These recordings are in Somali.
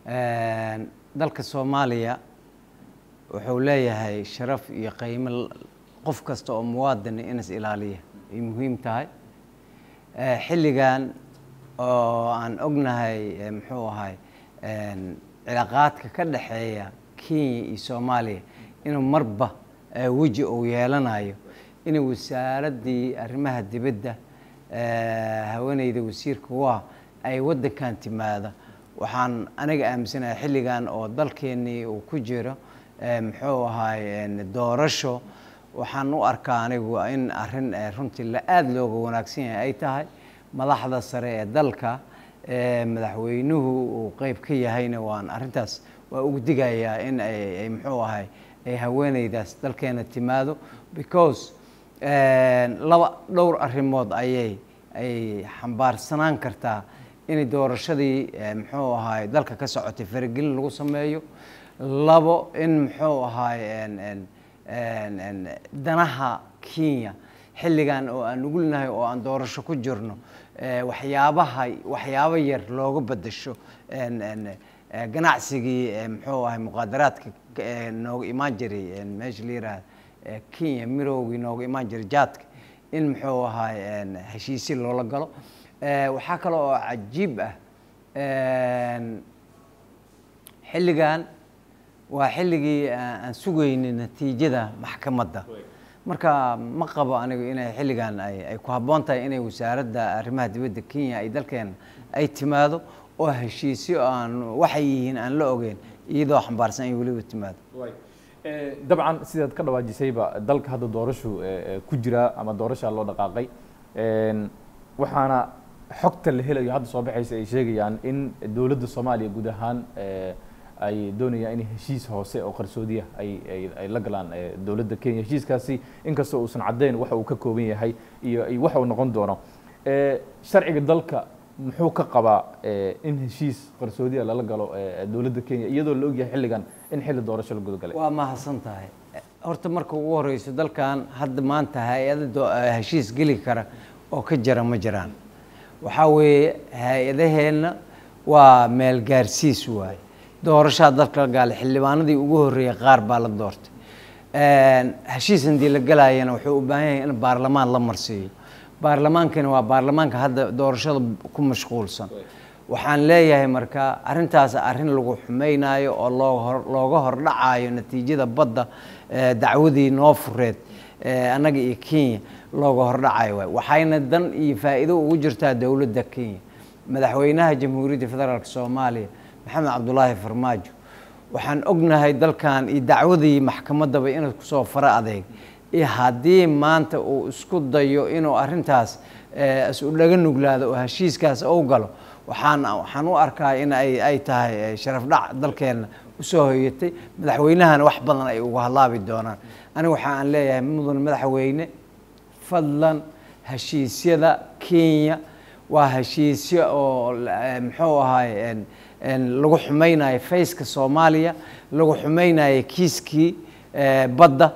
dalka Soomaaliya wuxuu leeyahay sharaf iyo qiimo qof kasta oo muwaadin in is ilaaliya ay muhiim tahay xilligan oo aan ognahay muxuu ahay cilaaqaadka ka dhaxeeya Kenya iyo Soomaaliya inuu marba waji uu yeelanayo in wasaaradii arrimaha dibadda haweeneyda wasiirka waa ay wadankan timaada waxaan aniga aaminsanahay xilligan oo dalkeenii uu ku jiro muxuu ahay doorasho waxaan u arkaa anigu in arrin runtii la aad looga wanaagsan yahay ay tahay madaxda sare ee dalka madaxweynuhu uu qayb ka yahayna waan arrintaas waa ugu digayaa in ay muxuu ahay ay haweeneydaas dalkeena timaado because dhowr arrimood ay xambaarsanaan kartaa in doorashadii muxuu ahay dalka ka socotay faragelin lagu sameeyo labo in muxuu ahay danaha Kenya xilligan oo aan nugulnahay oo aan doorasho ku jirno waxyaabo yar looga bedesho ganacsigii muxuu ahay muqaadaraadka nooga imaan jiray meesha la yiraahdo Kenya mirowgii nooga imaan jiray jaadka in muxuu ahay heshiisi loola galo waxaa kale oo cajiib ah xilligan waa xilligii aan sugaynay natiijada maxkamadda marka ma qabo anigu inay xilligan ay ku habboon tahay inay wasaaradda arrimaha dibadda Kenya ay dalkeena ay timaado oo heshiisyo aan waxay yihiin aan la ogeyn iyadoo xambaarsan ay weliba timaado dabcan sidaad ka dhawaajisayba dalka hadda doorasho ku jira ama doorasho loo dhaqaaqay waxaana xogta la helayo hadda soo baxaysa ay sheegayaan in dawladda Soomaaliya guud ahaan ay doonayaan in heshiis hoose oo qarsoodiya ay la galaan dawladda Kenya heshiiskaasi inkastoo uusan cadeyn waxa uu ka kooban yahay iyo waxa uu noqon doono sharciga dalka muxuu ka qabaa in heshiis qarsoodiya lala galo dawladda Kenya iyadoo la ogyahay xilligan in xilli doorasho la gudagalay waa mahadsan tahay horta marka ugu horeyso dalkan hadda maanta hay'adaha heshiis gali kara oo ka jira ma jiraan waxa weeye hay'adaheena waa meel gaarsiis waay doorashada dalka gaal xildhibaanadii ugu horeeyay qaar baa la doortay heshiis intii la galayana wuxuu u baahan yahay in baarlamaan la marsiiyo baarlamaankana waa baarlamaanka hadda doorashada ku mashquulsan waxaan leeyahay marka arrintaas arrin lagu xumaynayo oo looga hordhacayo natiijada badda dacwadii noo fureed annaga iyo Kenya looga hordhacayo waxayna dan iyo faa'iido ugu jirtaa dawladda Kenya madaxweynaha jamhuuriyadda federaalka Soomaaliya maxamed cabdullaahi farmaajo waxaan ognahay dalkan iyo dacwadii maxkamaddaba inuu ku soo fara adeeg haddii maanta uu isku dayo inuu arrintaas isu dhaga nuglaado oo heshiiskaas uu galo waxaan u arkaa in ay tahay sharaf dhac dalkeena u soo hoyatay madaxweynahana wax badan ay uga halaabi doonaan aniga waxaan leeyahay mudan madaxweyne fadlan heshiisyada Kenya waa heshiisyo oo muxuu ahay lagu xumaynayo fayska Soomaaliya lagu xumaynayo kiiskii badda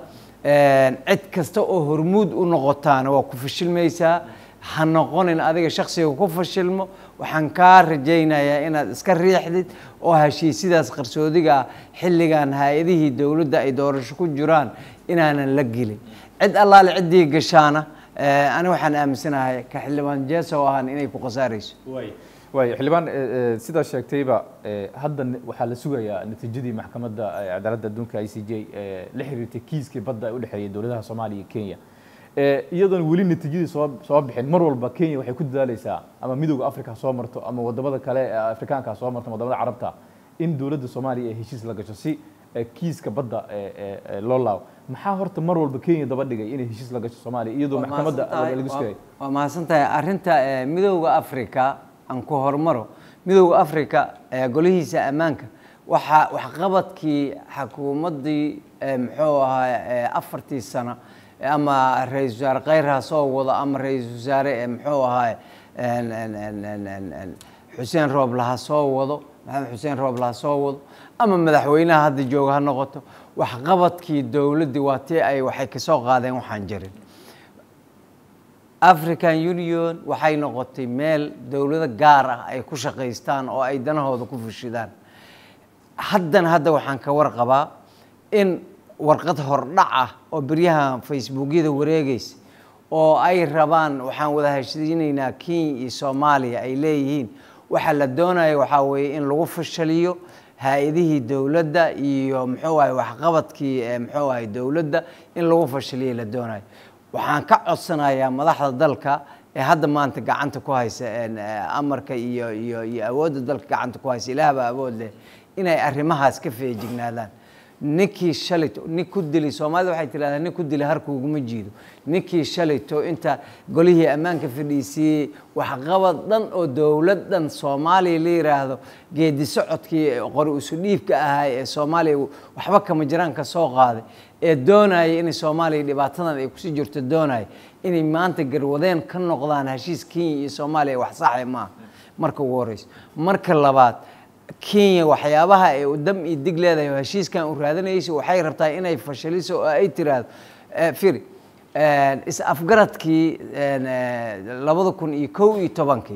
cid kasta oo hormuud u noqotaana waa ku fashilmaysaa ha noqonin adiga shakhsiga ku fashilmo waxaan ka rajaynayaa inaad iska riixdid oo heshiisyadaas qarsoodiga xilligan hay'adihii dawladda ay doorasho ku jiraan inaanan la gelin cid allaale ciddii gashaana ani waxaan aaminsanahay ka xildhibaan jeeso ahaan inay ku qasaarayso way xildhibaan sida sheegtayba hadda waxaa la sugayaa natiijadii maxkamadda cadaaladda adduunka ICJ la xiriirtay kiiskii badda ay u dhaxeeyay dawladaha Soomaaliya iyo Kenya iyadoon weli natiijadii soo bixin mar walba Kenya waxay ku dadaalaysaa ama midowga Afrika soo marto ama wadamada kale ee Afrikaanka soo marto wadamada Carabta in dawladda Soomaaliya ay heshiis la gasho si kiiska badda loo laawo maxaa horta mar walba Kenya daba dhigay inay heshiis la gasho Soomaaliya iyadoo maxkamadda lagu iskay waa mahadsantahay arrinta midowga Afrika aan ku hormaro midowga Afrika golihiisa ammaanka waxa qabadkii xukuumaddii muxuu ahaa 4 sano ama ra'iisul wasaare Khayraha soo wada ama ra'iisul wasaare muxuu ahaa Xuseen Rooblaha soo wado maxamed Xuseen Rooblaha soo wado ama madaxweynaha hadda jooga ha noqoto wax qabadkii dawladda waa tii ay waxay ka soo qaadeen waxaan jirin African Union waxay noqotay meel dawlado gaar ah ay ku shaqeystaan oo ay danahooda ku fushidaan hadda waxaan ka warqabaa in warqad hordhac ah oo beryaha facebookyada wareegaysa oo ay rabaan waxaan wada heshiinaynaa Kenya iyo Soomaaliya ay leeyihiin waxa la doonayo waxa weeye in lagu fashaliyo hay'adihii dawladda iyo muxuu ahay waxqabadkii muxuu ahay dawladda in lagu fashaliyo la doonayo waxaan ka codsanayaa madaxda dalka ee hadda maanta gacanta ku haysa amarka iyo awoodda dalka gacanta ku haysa ilaahba awood leh inay arrimahaas ka feejignaadaan ninkii shalayto nin ku dilay Soomaalida waxay tiraahdaa nin ku dilay harku uguma jiido ninkii shalayto inta golihii ammaanka fadhiisay waxqabad dhan oo dawladdan Soomaaliya la yiraahdo geedi socodkii qori isu dhiibka ahaa ee Soomaaliya waxba kama jiraan ka soo qaaday ee doonayay in Soomaaliya dhibaatadan ay ku sii jirto doonayay inay maanta garwadeen ka noqdaan heshiis Kenya iyo Soomaaliya wax sax ma marka ugu horeyso marka labaad Kenya waxyaabaha ay u dam iyo dig leedahay heshiiskan u raadinayso waxay rabtaa inay fashaliso oo ay tiraahdo firi is afgaradkii 2011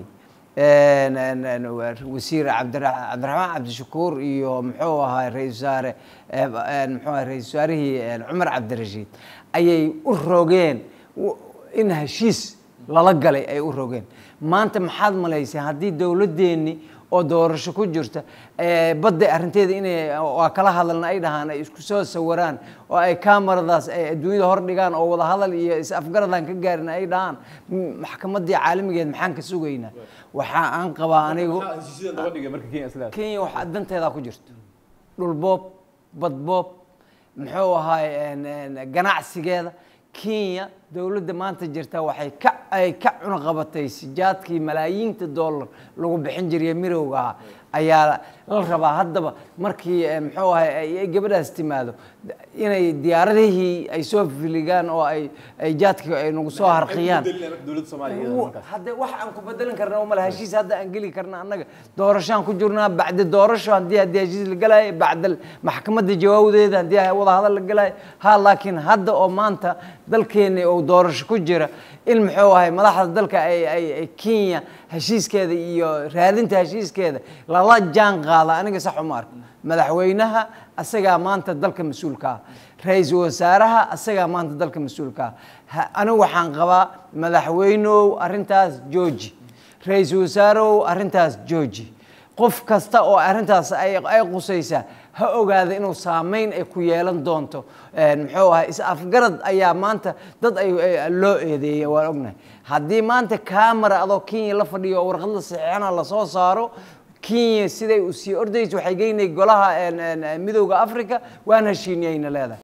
wasiir Cabdiraxmaan Cabdishakuur iyo muxuu ahaa ra'iisul wasaarihii Cumar Cabdirashiid ayay u rogeen in heshiis lala galay ay u rogeen maanta maxaad malaysay haddii dawladdeeni oo doorasho ku jirta badda arinteeda inay waa kala hadalna ay dhahaan ay isku soo sawiraan oo ay kamaradaas ay adduunyada hor dhigaan oo wada hadal iyo is afgaradan ka gaarin ay dhahaan maxkamaddii caalamigeed maxaan ka sugaynaa waxa aan qabaa anigu Kenya waxa danteeda ku jirto dhul boob bad boob muxuu ahaay ganacsigeeda Kenya dawladda maanta jirta waxay ka cunaqabatay sijaadkii malaayiinta dollar lagu bixin jiray mirowga ayaa la rabaa haddaba markii muxuu ahay ay gabadhaas timaado inay diyaaradihii ay soo filigaan oo ay jaadka ay nagu soo harqiyaan dawladda Soomaaliya hadda wax aan ku bedelan karnaa oo malaha heshiis hadda aan geli karnaa annaga doorashaan ku jirnaa bacda doorasho haddii heshiis la galay bacda maxkamadda jawaabdeeda haddii wada hadal la galay laakiin hadda oo maanta dalkeena oo doorasho ku jira in muxuu ahay madaxda dalka ay Kenya heshiiskeeda iyo raadinta heshiiskeeda la jaan qaada aniga sax uma arko madaxweynaha asaga maanta dalka mas'uulka ra'iisul wasaaraha asaga maanta dalka mas'uulka anigu waxaan qabaa madaxweynuhu arintaas jooji ra'iisul wasaaruhu arintaas jooji qof kasta oo arintaas ay qusaysa ha ogaado inuu saameyn ay ku yeelan doonto muxuu ahay is afgarad ayaa maanta dad ay loo eedeeyay waan ognahay haddii maanta camera adoo Kenya la fadhiyo warqad la saxiixana la soo saaro Kenya siday u sii ordayso waxay geynay golaha midowga Afrika waana heshiinayna leedahay